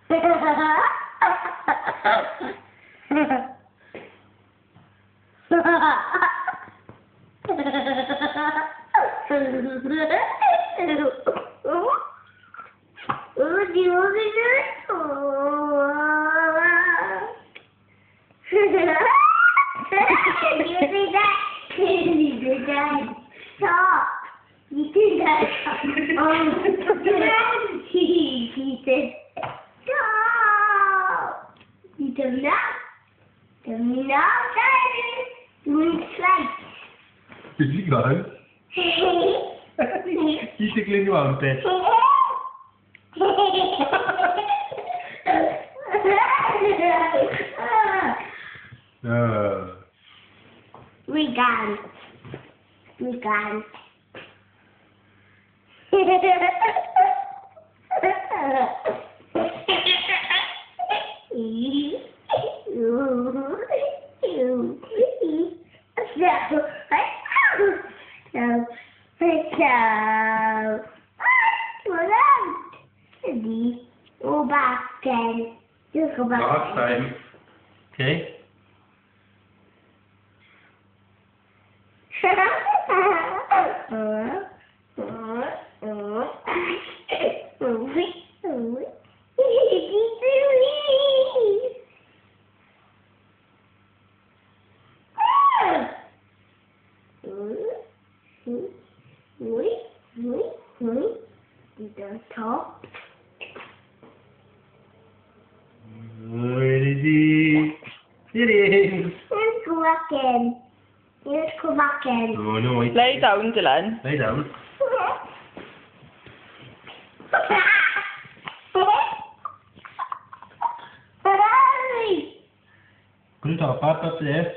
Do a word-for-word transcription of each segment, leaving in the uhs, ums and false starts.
Stop! You did that. Oh, he said, stop! You done that? Done that, Daddy? You want to slide? Did you go? You tickling your own bit. Uh. We got We got Go back then. Just go back. Last time. Okay. You don't talk. Where is he? Sitting. Let's go back in. Let's go back in. Oh no, wait. Lay down, Dylan. Lay down. Put it up, up, up there.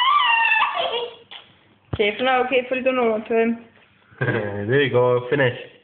Careful now, careful, don't know to him. There you go, finish.